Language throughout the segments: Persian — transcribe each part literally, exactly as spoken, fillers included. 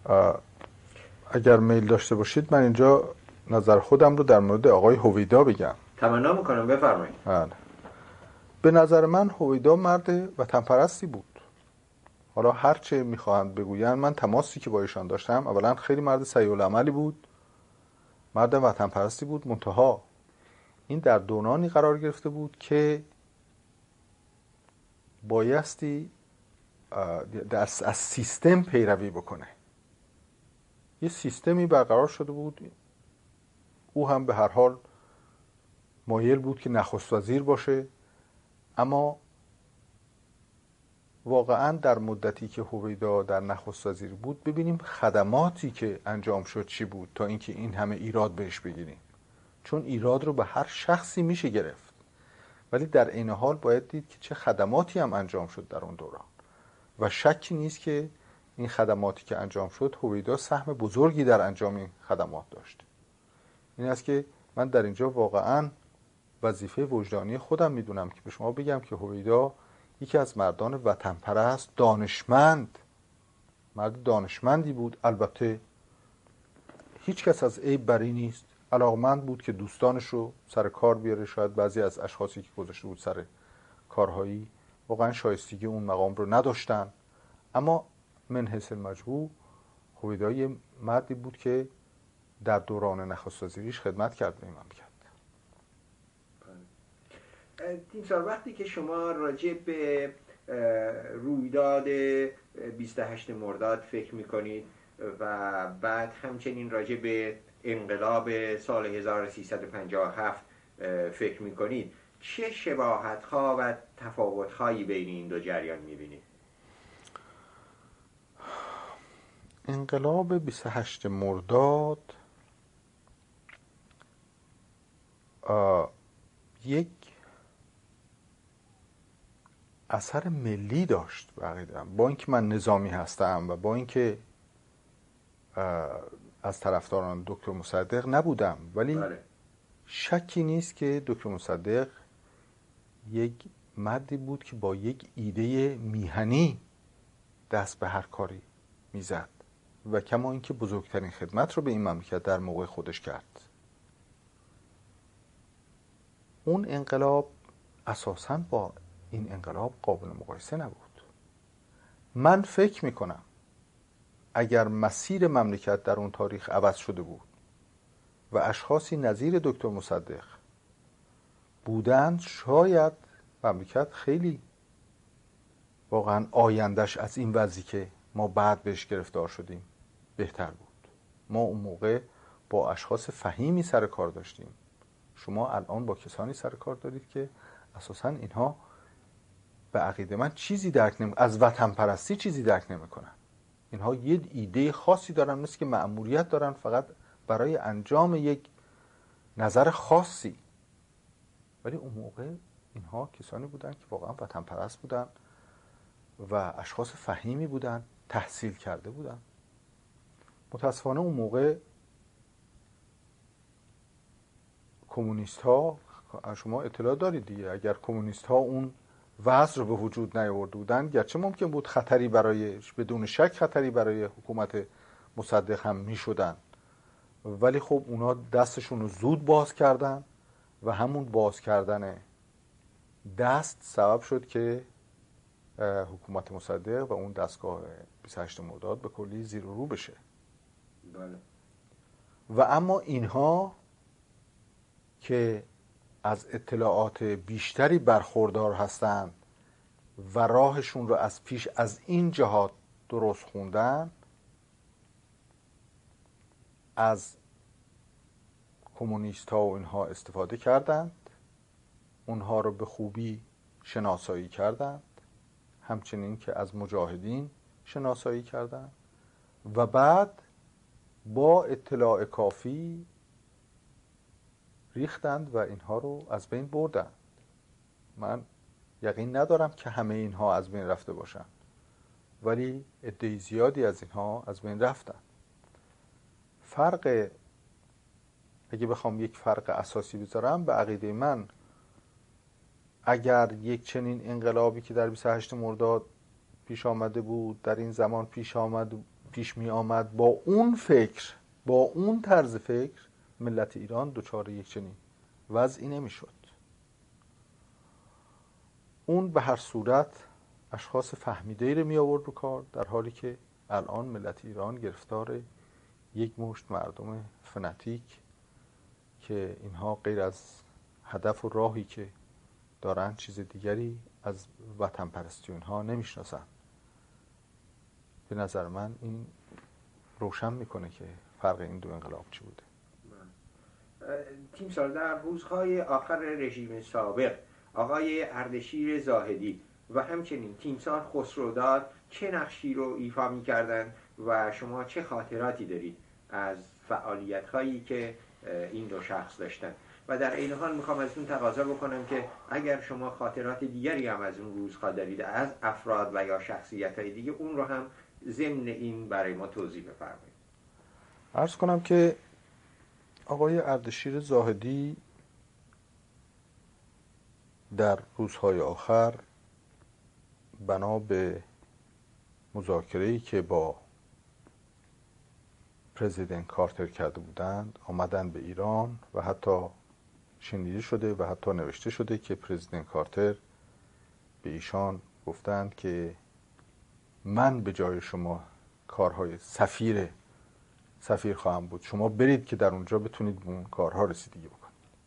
اگر میل داشته باشید من اینجا نظر خودم رو در مورد آقای هویدا بگم. تمنا میکنم، بفرمایید. بله. به نظر من هویدا مرد وطن پرستی بود. حالا هر چه میخواهند بگوین، من تماسی که با ایشان داشتم، اولا خیلی مرد سعی العملی بود، مرد وطن پرستی بود. منتها این در دورانی قرار گرفته بود که بایستی از سیستم پیروی بکنه. یه سیستمی برقرار شده بود، او هم به هر حال مایل بود که نخست وزیر باشه، اما واقعا در مدتی که هویدا در نخست وزیر بود ببینیم خدماتی که انجام شد چی بود تا اینکه این همه ایراد بهش بگیریم. چون ایراد رو به هر شخصی میشه گرفت، ولی در این حال باید دید که چه خدماتی هم انجام شد در اون دوران و شکی نیست که این خدماتی که انجام شد هویدا سهم بزرگی در انجام این خدمات داشت. این است که من در اینجا واقعا وظیفه وجدانی خودم میدونم که به شما بگم که هویدا یکی از مردان وطن پرست، دانشمند، مرد دانشمندی بود. البته هیچ کس از عیب بری نیست، علاقمند بود که دوستانش رو سر کار بیاره. شاید بعضی از اشخاصی که گذاشته بود سر کارهایی واقعا شایستگی اون مقام رو نداشتن، اما من حیث المجموع هویدا یه مردی بود که در دوران نخست وزیریش خدمت کرد به این مملکت. تیمسار، وقتی که شما راجع به رویداد بیست و هشتم مرداد فکر میکنید و بعد همچنین راجع به انقلاب سال هزار و سیصد و پنجاه و هفت فکر میکنید، چه شباهت‌ها و تفاوت‌هایی بین این دو جریان میبینید؟ انقلاب بیست و هشتم مرداد یک اثر ملی داشت به عقیده‌ام. با اینکه من نظامی هستم و با اینکه از طرفداران دکتر مصدق نبودم، ولی بله. شکی نیست که دکتر مصدق یک مردی بود که با یک ایده میهنی دست به هر کاری میزد و کما اینکه بزرگترین خدمت رو به این مملکت در موقع خودش کرد. اون انقلاب اساساً با این انقلاب قابل مقایسه نبود. من فکر میکنم اگر مسیر مملکت در اون تاریخ عوض شده بود و اشخاصی نظیر دکتر مصدق بودند، شاید مملکت خیلی واقعا آیندهش از این وضعی که ما بعد بهش گرفتار شدیم بهتر بود. ما اون موقع با اشخاص فهیمی سر کار داشتیم. شما الان با کسانی سر کار دارید که اساساً اینها به عقیده من چیزی درک نمی از وطن پرستی چیزی درک نمیکنن. اینها یه ایده خاصی دارن، مثل که مأموریت دارن فقط برای انجام یک نظر خاصی، ولی اون موقع اینها کسانی بودن که واقعا وطن پرست بودن و اشخاص فهیمی بودن، تحصیل کرده بودن. متاسفانه اون موقع کمونیست ها، شما اطلاع دارید دیگه، اگر کمونیست ها اون وضع رو به وجود نیاورده بودن، گرچه ممکن بود خطری برای، بدون شک خطری برای حکومت مصدق هم می شدن، ولی خب اونا دستشون رو زود باز کردن و همون باز کردن دست سبب شد که حکومت مصدق و اون دستگاه بیست و هشتم مرداد به کلی زیر و رو بشه. بله. و اما اینها که از اطلاعات بیشتری برخوردار هستند و راهشون رو از پیش از این جهات درست خوندن، از کمونیست ها و اینها استفاده کردند، اونها رو به خوبی شناسایی کردند، همچنین که از مجاهدین شناسایی کردند و بعد با اطلاع کافی ریختند و اینها رو از بین بردند. من یقین ندارم که همه اینها از بین رفته باشند، ولی عده زیادی از اینها از بین رفتند. فرق، اگه بخوام یک فرق اساسی بذارم، به عقیده من اگر یک چنین انقلابی که در بیست و هشتم مرداد پیش آمده بود در این زمان پیش آمد پیش می آمد با اون فکر، با اون طرز فکر، ملت ایران دچار یک چنین وضعی نمی شد. اون به هر صورت اشخاص فهمیده‌ای رو می آورد رو کار، در حالی که الان ملت ایران گرفتار یک مشت مردم فناتیک که اینها غیر از هدف و راهی که دارن چیز دیگری از وطن پرستی اونها نمیشناسن. به نظر من این روشن میکنه که فرق این دو انقلاب چی بوده. تیمسار، در روزهای آخر رژیم سابق آقای اردشیر زاهدی و همچنین تیمسار خسروداد چه نقشی رو ایفا می‌کردند و شما چه خاطراتی دارید از فعالیت‌هایی که این دو شخص داشتن؟ و در این حال میخوام از اون تقاضا بکنم که اگر شما خاطرات دیگری هم از اون روزها دارید از افراد و یا شخصیت‌های دیگه، اون رو هم ضمن این برای ما توضیح بفرمایید. عرض کنم که آقای اردشیر زاهدی در روزهای آخر بنا به مذاکره‌ای که با پرزیدنت کارتر کرده بودند آمدن به ایران و حتی شنیده شده و حتی نوشته شده که پرزیدنت کارتر به ایشان گفتند که من به جای شما کارهای سفیر سفیر خواهم بود، شما برید که در اونجا بتونید به اون کارها رسیدگی بکنید.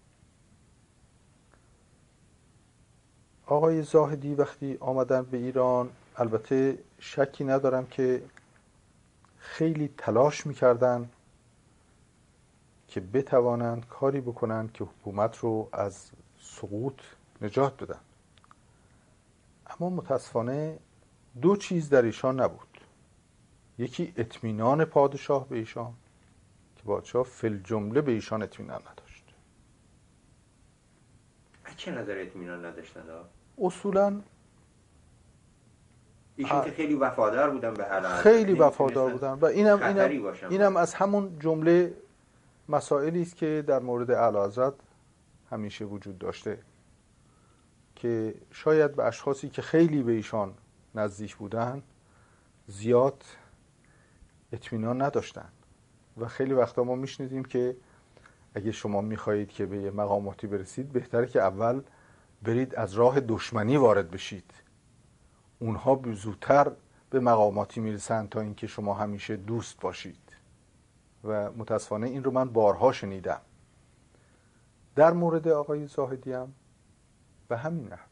آقای زاهدی وقتی آمدن به ایران، البته شکی ندارم که خیلی تلاش میکردن که بتوانند کاری بکنند که حکومت رو از سقوط نجات بدن، اما متاسفانه دو چیز در ایشان نبود. یکی اطمینان پادشاه به ایشان که پادشاه فی الجمله به ایشان اطمینان نداشت. از چه نظر اطمینان نداشتن؟ اصولاً ایشون که خیلی وفادار بودن به اعلیحضرت، خیلی وفادار بودن و اینم اینم اینم از همون جمله مسائلی است که در مورد اعلیحضرت همیشه وجود داشته که شاید به اشخاصی که خیلی به ایشان نزدیک بودن زیاد اطمینان نداشتن و خیلی وقتا ما میشنیدیم که اگه شما میخواهید که به یه مقاماتی برسید بهتره که اول برید از راه دشمنی وارد بشید، اونها زودتر به مقاماتی میرسن تا اینکه شما همیشه دوست باشید. و متاسفانه این رو من بارها شنیدم. در مورد آقای زاهدی هم به همین نحو.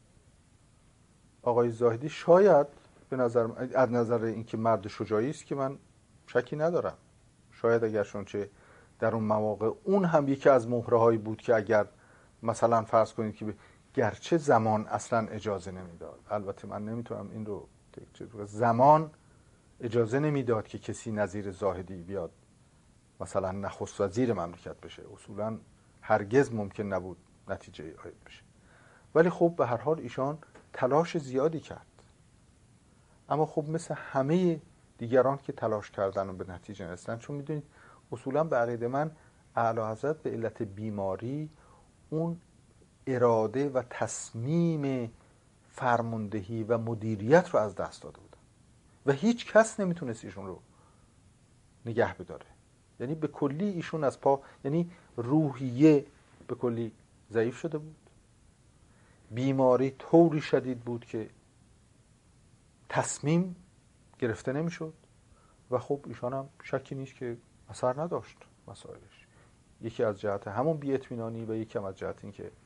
آقای زاهدی شاید به نظر از نظر اینکه مرد شجاعی است که من شکی ندارم، شاید اگر چه در اون مواقع اون هم یکی از مهرهایی بود که اگر مثلا فرض کنید که گرچه زمان اصلا اجازه نمیداد، البته من نمیتونم این رو زمان اجازه نمیداد که کسی نظیر زاهدی بیاد مثلا نخست وزیر مملکت بشه، اصولا هرگز ممکن نبود نتیجه عاید بشه، ولی خب به هر حال ایشان تلاش زیادی کرد. اما خب مثل همه دیگران که تلاش کردن و به نتیجه نرسیدن، چون میدونید اصولا به عقیده من اعلیحضرت به علت بیماری اون اراده و تصمیم فرماندهی و مدیریت رو از دست داده بودن و هیچ کس نمیتونست ایشون رو نگه بداره. یعنی به کلی ایشون از پا، یعنی روحیه به کلی ضعیف شده بود، بیماری طوری شدید بود که تصمیم گرفته نمیشد و خب ایشان هم شکی نیست که اثر نداشت مسائلش، یکی از جهت همون بی اطمینانی و یکی هم از جهت این که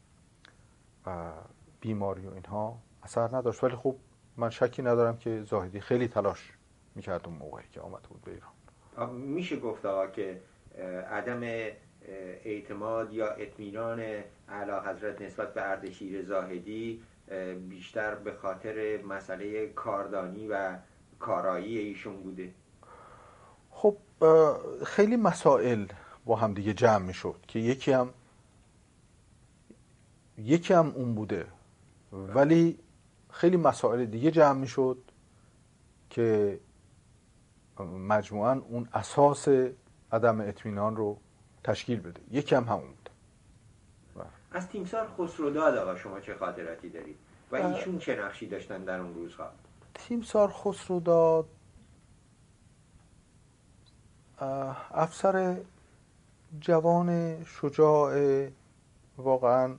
بیماری و اینها اثر نداشت. ولی خب من شکی ندارم که زاهدی خیلی تلاش میکرد اون موقعی که آمده بود به ایران. میشه گفت آقا که عدم اعتماد یا اطمینان اعلیحضرت نسبت به اردشیر زاهدی بیشتر به خاطر مسئله کاردانی و کارایی ایشون بوده؟ خب خیلی مسائل با هم دیگه جمع میشد که یکی هم یکی هم اون بوده، ولی خیلی مسائل دیگه جمع میشد که مجموعاً اون اساس عدم اطمینان رو تشکیل بده. یکی هم همون بود. از تیمسار خسروداد آقا شما چه خاطراتی دارید و ایشون چه نقشی داشتن در اون روزها؟ تیمسار خسروداد افسر جوان شجاع واقعا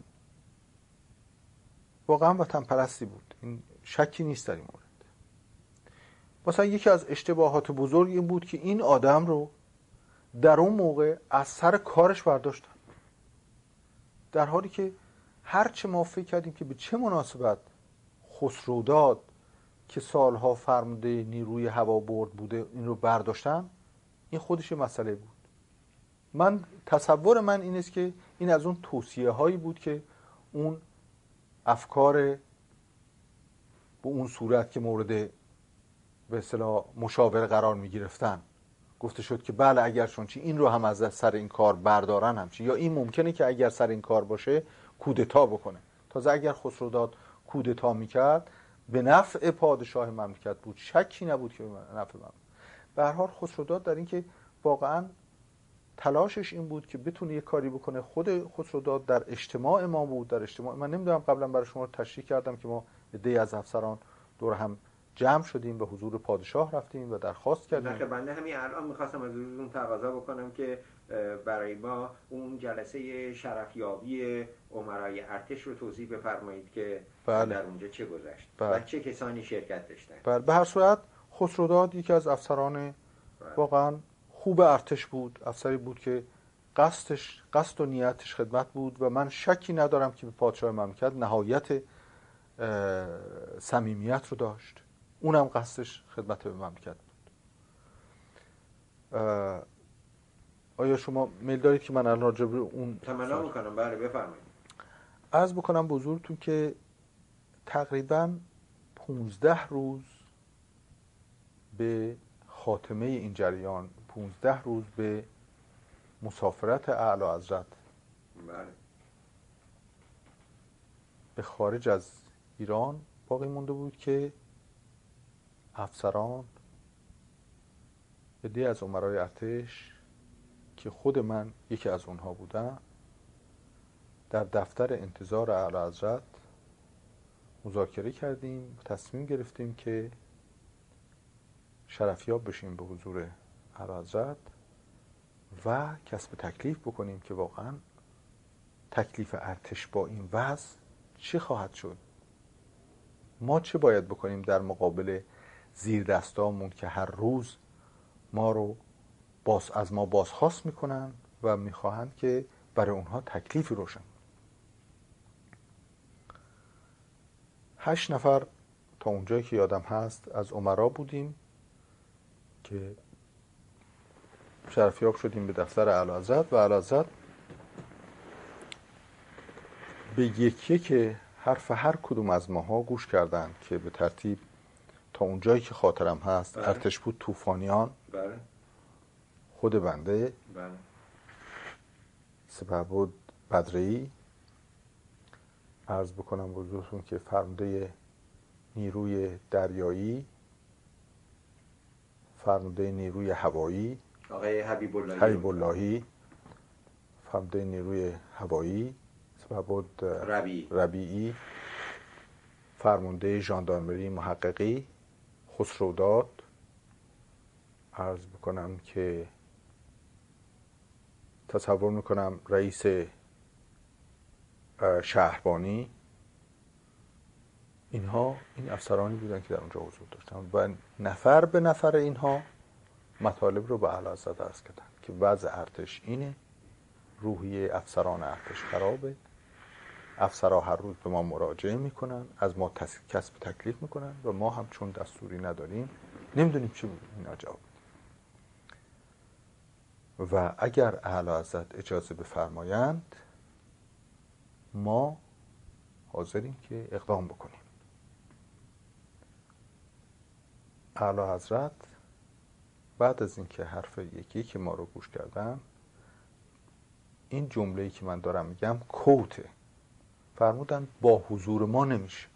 واقعا وطن پرستی بود، این شکی نیست در این مورد. مثلا یکی از اشتباهات بزرگ این بود که این آدم رو در اون موقع از سر کارش برداشتن، در حالی که هرچه ما فکر کردیم که به چه مناسبت خسروداد که سالها فرمانده نیروی هوابرد بوده این رو برداشتن، این خودش مسئله بود. من تصور من این است که این از اون توصیه هایی بود که اون افکار به اون صورت که مورد به اصطلاح مشاوره قرار می گرفتن گفته شد که بله اگر چونچی این رو هم از سر این کار بردارن همچی، یا این ممکنه که اگر سر این کار باشه کودتا بکنه. تازه اگر خسروداد کودتا میکرد به نفع پادشاه مملکت بود، شکی نبود که به نفع مملکت. به هر حال خسروداد در این که واقعا تلاشش این بود که بتونه یه کاری بکنه. خود خسروداد در اجتماع ما بود، در اجتماع من نمیدونم قبلا برای شما تشریح کردم که ما عده‌ای از افسران دور هم جمع شدیم و حضور پادشاه رفتیم و درخواست کردیم. نه که بنده همین الان میخواستم از اون تقاضا بکنم که برای ما اون جلسه شرفیابی امرای ارتش رو توضیح بفرمایید که بله. در اونجا چه گذشت بله. و چه کسانی شرکت داشتن. بله. به هر صورت خسروداد یکی از افسران بله. واقعا خوب ارتش بود، افسری بود که قصدش قصد و نیتش خدمت بود و من شکی ندارم که به پادشاه مملکت نهایت صمیمیت رو داشت، اونم قصدش خدمت به مملکت بود. آیا شما میل دارید که من الان راجع به اون تمنا میکنم؟ بله بفرمایید. عرض بکنم به حضورتون که تقریباً پونزده روز به خاتمه این جریان، پونزده روز به مسافرت اعلی حضرت بله. به خارج از ایران باقی مونده بود که افسران عده‌ای از امرای ارتش که خود من یکی از اونها بودم در دفتر انتظار اعلی حضرت مذاکره کردیم، تصمیم گرفتیم که شرفیاب بشیم به حضور اعلی حضرت و کسب تکلیف بکنیم که واقعا تکلیف ارتش با این وضع چه خواهد شد، ما چه باید بکنیم در مقابل زیر دستامون که هر روز ما رو باز از ما بازخواست میکنن و میخواهند که برای اونها تکلیفی روشن. هشت نفر تا اونجایی که یادم هست از امرا بودیم که شرفیاب شدیم به دفتر اعلیحضرت و اعلیحضرت به یکی که حرف هر کدوم از ماها گوش کردند که به ترتیب تا اونجایی که خاطرم هست بله. ارتش بود طوفانیان بله. خود بنده بله. سپه بود بدره‌ای، عرض بکنم حضورتون که فرمانده نیروی دریایی، فرمانده نیروی هوایی آقای حبیب اللهی حبیب اللهی، فرمانده نیروی هوایی سپه بود ربیعی ربیعی، فرمانده ژاندارمری محققی خسروداد، عرض بکنم که تصور میکنم رئیس شهربانی، اینها این افسرانی بودن که در اونجا حضور داشتن و نفر به نفر اینها مطالب رو به اعلیحضرت عرض کردن که وضع ارتش اینه، روحیه افسران ارتش خرابه، افسرها هر روز به ما مراجعه میکنن، از ما کسب تکلیف میکنن و ما هم چون دستوری نداریم نمیدونیم چی بود اینا جواب. و اگر اعلیحضرت اجازه بفرمایند ما حاضریم که اقدام بکنیم. اعلیحضرت بعد از اینکه حرف یکی که ما رو گوش کردن، این جمله‌ای که من دارم میگم کوته، فرمودن با حضور ما نمیشه.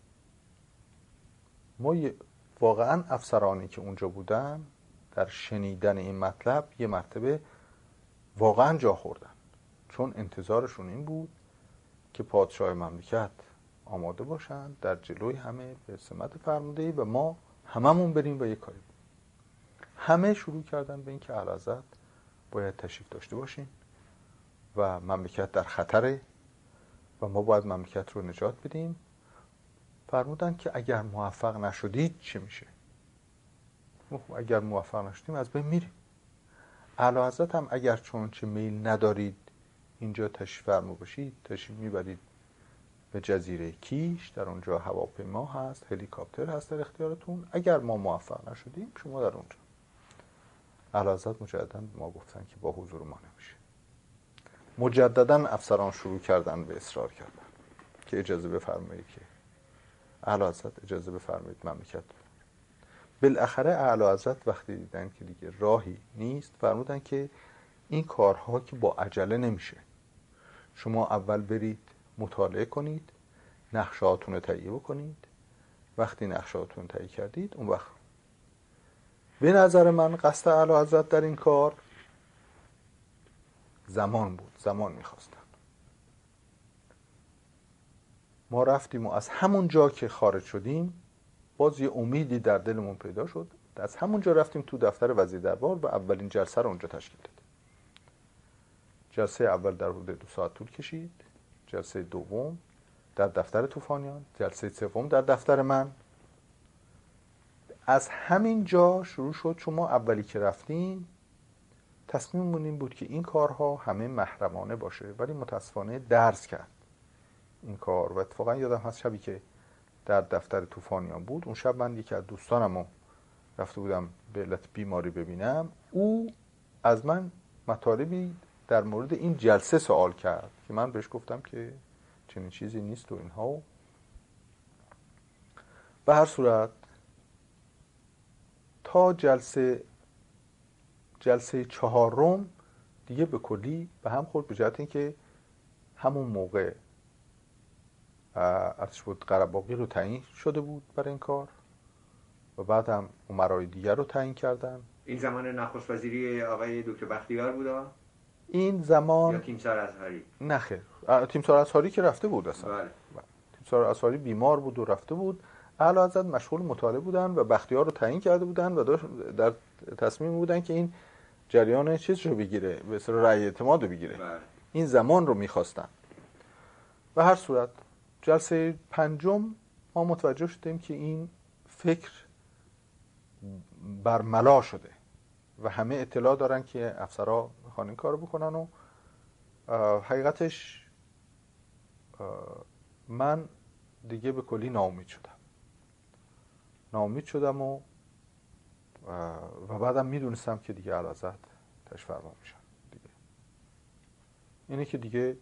ما واقعا افسرانی که اونجا بودن در شنیدن این مطلب یه مرتبه واقعا جا خوردن، چون انتظارشون این بود که پادشاه مملکت آماده باشن در جلوی همه به سمت فرماندهی و ما هممون بریم و یه کاری. همه شروع کردن به این که اعلیحضرت باید تشریف داشته باشین و مملکت در خطره و ما باید مملکت رو نجات بدیم. فرمودن که اگر موفق نشدید چی میشه؟ اگر موفق نشدیم از بین میریم. اعلیحضرت هم اگر چون چه میل ندارید اینجا تشریف فرما باشید، تشریف میبرید به جزیره کیش، در اونجا هواپیما هست، هلیکوپتر هست در اختیارتون. اگر ما موفق نشدیم شما در اونجا. اعلیحضرت مجددا ما گفتن که با حضور ما نمیشه. مجددا افسران شروع کردن به اصرار کردن که اجازه بفرمایید که اعلیحضرت اجازه بفرمایید مملکت. بالاخره اعلیحضرت وقتی دیدن که دیگه راهی نیست فرمودن که این کارها که با عجله نمیشه، شما اول برید مطالعه کنید، نقشه‌هاتون رو تهیه بکنید. وقتی نقشه‌هاتون تهیه کردید اون وقت به نظر من قصد اعلیحضرت در این کار زمان بود، زمان میخواستن. ما رفتیم و از همون جا که خارج شدیم باز یه امیدی در دلمون پیدا شد. از همون جا رفتیم تو دفتر وزیر دربار و اولین جلسه رو اونجا تشکیل دادیم. جلسه اول در حدود دو ساعت طول کشید، جلسه دوم در دفتر طوفانیان، جلسه سوم در دفتر من. از همین جا شروع شد. چون ما اولی که رفتیم تصمیممون این بود که این کارها همه محرمانه باشه، ولی متاسفانه درس کرد این کار. و اتفاقا یادم هست شبی که در دفتر طوفانیان بود، اون شب من یکی از دوستانمو رفته بودم به علت بیماری ببینم، او از من مطالبی در مورد این جلسه سوال کرد که من بهش گفتم که چنین چیزی نیست و اینها. به هر صورت تا جلسه جلسه چهارم دیگه به کلی به هم خورد، به جهت اینکه همون موقع ارتش بود قره‌باغی رو تعیین شده بود برای این کار و بعد هم امرای دیگر رو تعیین کردن. این زمان نخست وزیری آقای دکتر بختیار بودا؟ این زمان یا تیمسار ازهری؟ نه خیر، تیمسار ازهری که رفته بود اصلا. بله. تیمسار ازهری بیمار بود و رفته بود. اعلیحضرت مشغول مطالعه بودن و بختیار رو تعیین کرده بودن و در تصمیم بودن که این جریان چیز رو بگیره، به اصطلاح رأی اعتماد رو بگیره. بله. این زمان رو می‌خواستن. به هر صورت جلسه پنجم ما متوجه شدیم که این فکر برملا شده و همه اطلاع دارن که افسرها میخوان این کارو بکنن و حقیقتش من دیگه به کلی ناامید شدم ناامید شدم و و بعدم میدونستم که دیگه اعلیحضرت تشریف فرما میشن دیگه. اینه که دیگه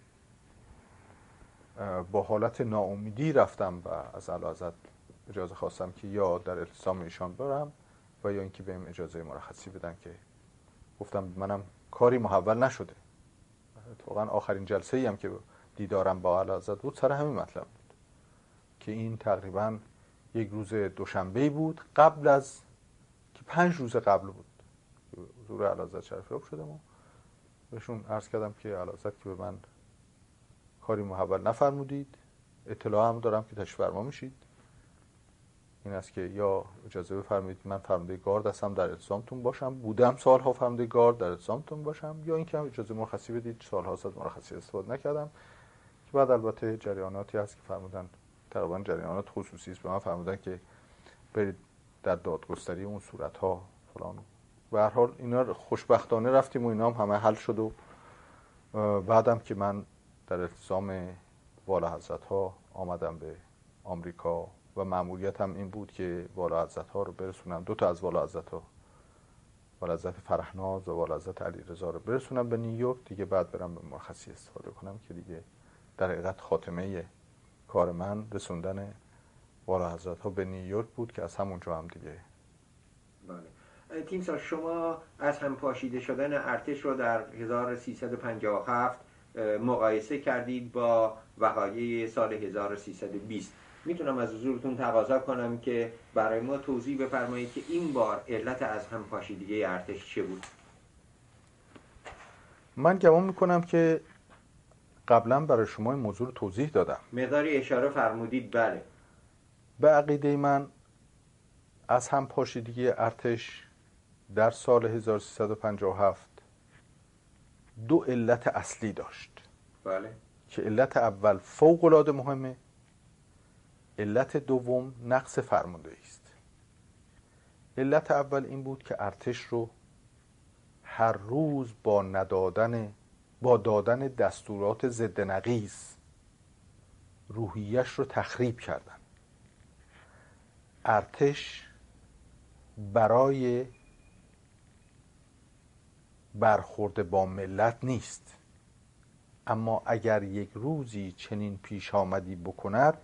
با حالت ناامیدی رفتم و از اعلیحضرت اجازه خواستم که یا در التزام ایشان برم و یا اینکه بهم اجازه مرخصی بدن، که گفتم منم کاری محول نشده. اتفاقا آخرین جلسه ای هم که دیدارم با اعلیحضرت بود سر همین مطلب بود که این تقریبا یک روز دوشنبه بود قبل از که پنج روز قبل بود حضور اعلیحضرت شرف یاب شدم و بهشون عرض کردم که اعلیحضرت که به من کاری محول نفرمودید، اطلاع هم دارم که تشریف فرما میشید، این است که یا اجازه بفرمایید من فرمانده گارد هستم در التزامتون باشم، بودم سالها فرمانده گارد در التزامتون باشم، یا اینکه اجازه مرخصی بدید، سالها از مرخصی استفاده نکردم. که بعد البته جریاناتی هست که فرمودن تقریبا جریانات خصوصی است، به من فرمودن که برید در دادگستری اون صورت‌ها فلان. به هر حال اینا خوشبختانه رفتیم و اینا هم همه حل شد و بعدم که من در التزام والا حضرت ها آمدم به آمریکا و مأموریت هم این بود که والا حضرت ها رو برسونم، دو تا از والا حضرت ها، والا حضرت فرهناز و والا حضرت علیرضا رو برسونم به نیویورک، دیگه بعد برم به مرخصی استفاده کنم که دیگه در حقیقت خاتمه کار من رسوندن والا حضرت ها به نیویورک بود که از همونجا هم دیگه. بله. تیمسار، شما از هم پاشیده شدن ارتش رو در هزار و سیصد و پنجاه و هفت مقایسه کردید با وقایع سال هزار و سیصد و بیست. میتونم از حضورتون تقاضا کنم که برای ما توضیح بفرمایید که این بار علت از هم پاشیدگی ارتش چه بود؟ من گمان میکنم که قبلا برای شما این موضوع رو توضیح دادم. مقداری اشاره فرمودید. بله. به عقیده من از هم پاشیدگی ارتش در سال هزار و سیصد و پنجاه و هفت دو علت اصلی داشت. بله. که علت اول فوق‌العاده مهمه، علت دوم نقص فرماندهی است. علت اول این بود که ارتش رو هر روز با ندادن با دادن دستورات ضد نقیض روحیش رو تخریب کردن. ارتش برای برخورد با ملت نیست، اما اگر یک روزی چنین پیش آمدی بکند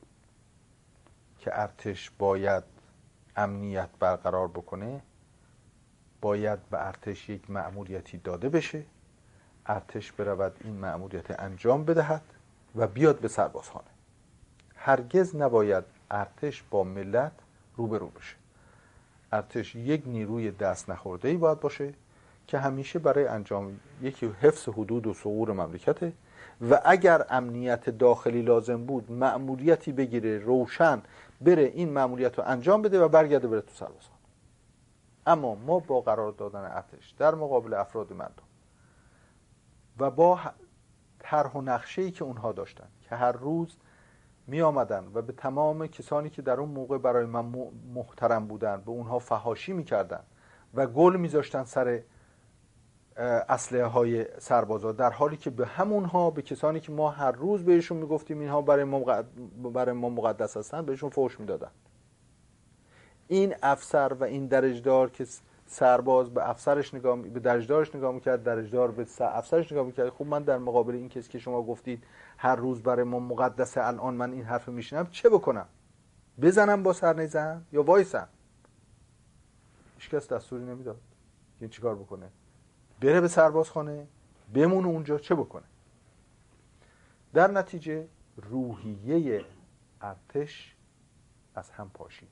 که ارتش باید امنیت برقرار بکنه، باید به ارتش یک مأموریتی داده بشه، ارتش برود این مأموریت انجام بدهد و بیاد به سربازخانه. هرگز نباید ارتش با ملت روبرو بشه. ارتش یک نیروی دست نخورده‌ای باید باشه که همیشه برای انجام یکی حفظ حدود و ثغور مملکته و اگر امنیت داخلی لازم بود مأموریتی بگیره روشن بره این مأموریت رو انجام بده و برگرده بره تو سربازخانه. اما ما با قرار دادن ارتش در مقابل افراد مردم و با طرح و نقشه‌ای که اونها داشتن که هر روز می آمدن و به تمام کسانی که در اون موقع برای من محترم بودن به اونها فحاشی می کردن و گل می ذاشتن سر اسلحه های سربازا، در حالی که به همونها، به کسانی که ما هر روز بهشون می گفتیم اینها برای ما برای ما مقدس هستن، بهشون فحش می دادن. این افسر و این درجدار که سرباز به افسرش نگاه به درجدارش نگاه میکرد، درجدار به افسرش نگاه میکرد، خب من در مقابل این کسی که شما گفتید هر روز برای ما مقدسه، الان من این حرف میشنم چه بکنم؟ بزنم با سرنیزم یا وایسم؟ هیچ کس دستوری نمیداد که چیکار بکنه. بره به سربازخانه، بمونه اونجا، چه بکنه؟ در نتیجه روحیه ارتش از هم پاشید.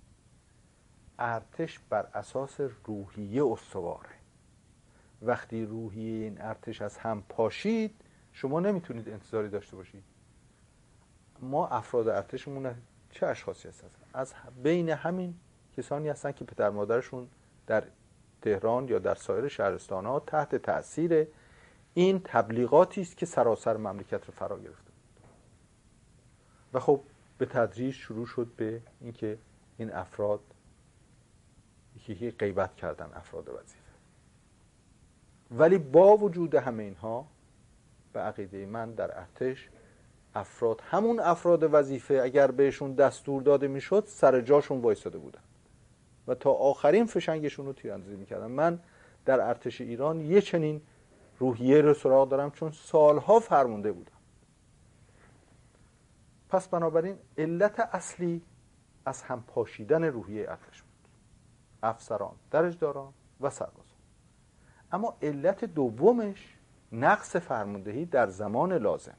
ارتش بر اساس روحیه استواره. وقتی روحیه این ارتش از هم پاشید شما نمیتونید انتظاری داشته باشید. ما افراد ارتشمون چه اشخاصی هستن؟ از بین همین کسانی هستن که پدر مادرشون در تهران یا در سایر شهرستان‌ها تحت تأثیر این تبلیغاتی است که سراسر مملکت رو فرا گرفته و خب به تدریج شروع شد به اینکه این افراد یکی غیبت کردن افراد وظیفه. ولی با وجود همه اینها به عقیده من در ارتش افراد، همون افراد وظیفه، اگر بهشون دستور داده میشد سر جاشون وایساده بودن و تا آخرین فشنگشون رو تیراندازی میکردن. من در ارتش ایران یه چنین روحیه رو سراغ دارم چون سالها فرمانده بودم. پس بنابراین علت اصلی از هم پاشیدن روحیه ارتش بود، افسران، درجداران و سربازان. اما علت دومش نقص فرماندهی در زمان لازم.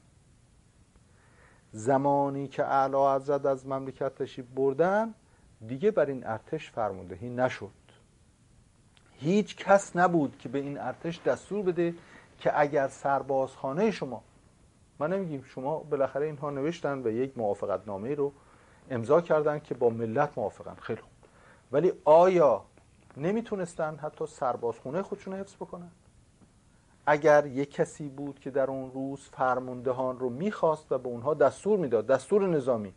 زمانی که اعلی حضرت از مملکت تشریف بردن دیگه بر این ارتش فرماندهی نشد. هیچ کس نبود که به این ارتش دستور بده که اگر سربازخانه شما، من نمیگیم شما، بالاخره اینها نوشتن و یک موافقت نامه رو امضا کردن که با ملت موافقن، خیلی خوب، ولی آیا نمیتونستن حتی سربازخونه خودشون حفظ بکنن؟ اگر یک کسی بود که در اون روز فرماندهان رو میخواست و به اونها دستور میداد، دستور نظامی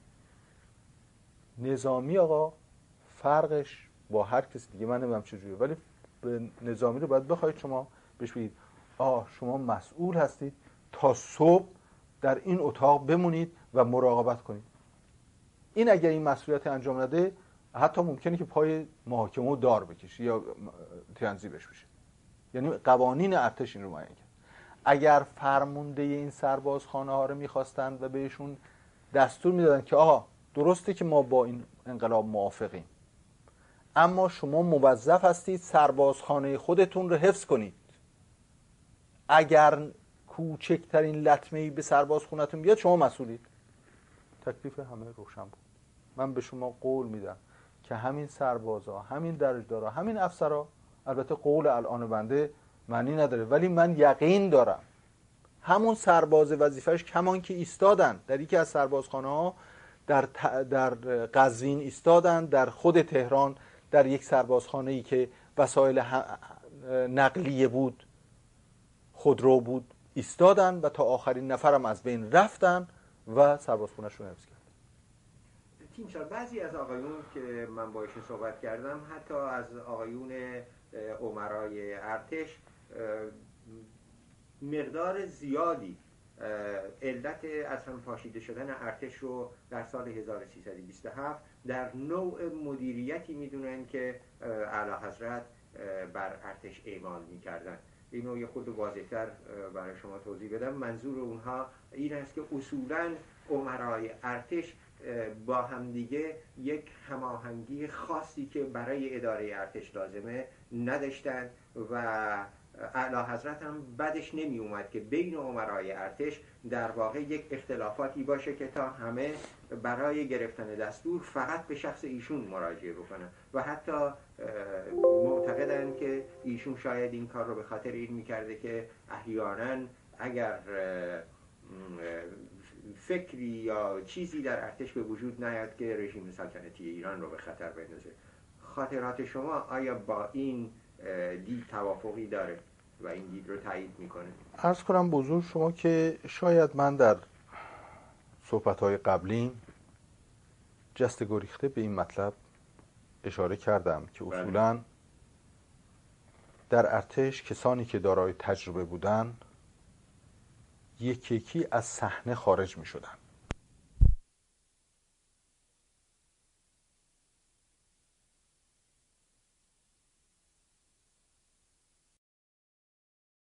نظامی آقا فرقش با هر کسی دیگه من نمیدونم چجوریه، ولی نظامی رو باید بخواید شما بهش بگید آه شما مسئول هستید تا صبح در این اتاق بمونید و مراقبت کنید. این اگر این مسئولیت انجام نده حتی ممکنه که پای محاکمه و دار بکشه یا تنظیمش بشه. یعنی قوانین ارتش این رو معین کرد. اگر فرمانده این سربازخانه ها رو میخواستن و بهشون دستور میدادن که آها درسته که ما با این انقلاب موافقیم، اما شما موظف هستید سربازخانه خودتون رو حفظ کنید. اگر کوچکترین لطمه‌ای به سربازخونه‌تون بیاد شما مسئولید. تکلیف همه روشن بود. من به شما قول میدم که همین سربازا، همین درجدارا، همین افسرا، البته قول الان بنده معنی نداره، ولی من یقین دارم همون سرباز وظیفه‌اش کمان که ایستادن در یکی از سربازخانه ها در در قزوین ایستادن، در خود تهران در یک سربازخانه‌ای که وسایل نقلیه بود، خودرو بود، ایستادن و تا آخرین نفرم از بین رفتن و سربازخونه‌اش رو حفظ کرد. تیمسار بعضی از آقایون که من با ایشون صحبت کردم، حتی از آقایون امرای ارتش، مقدار زیادی علت از هم پاشیده شدن ارتش رو در سال هزار و سیصد و بیست و هفت در نوع مدیریتی میدونن که اعلی حضرت بر ارتش اعمال میکردن. اینو یه خود واضح‌تر برای شما توضیح بدم. منظور اونها این است که اصولاً امرای ارتش با همدیگه یک هماهنگی خاصی که برای اداره ارتش لازمه نداشتن و اعلی حضرت هم بدش نمی اومد که بین امرای ارتش در واقع یک اختلافاتی باشه که تا همه برای گرفتن دستور فقط به شخص ایشون مراجعه بکنن و حتی معتقدن که ایشون شاید این کار رو به خاطر این میکرده که احیانا اگر فکری یا چیزی در ارتش به وجود نیاد که رژیم سلطنتی ایران رو به خطر بندازه. خاطرات شما آیا با این دید توافقی داره و این دید رو تایید میکنه؟ عرض کنم به حضور شما که شاید من در صحبت‌های قبلیم جست گریخته به این مطلب اشاره کردم که اصولاً در ارتش کسانی که دارای تجربه بودن یکی یکی از صحنه خارج می شدن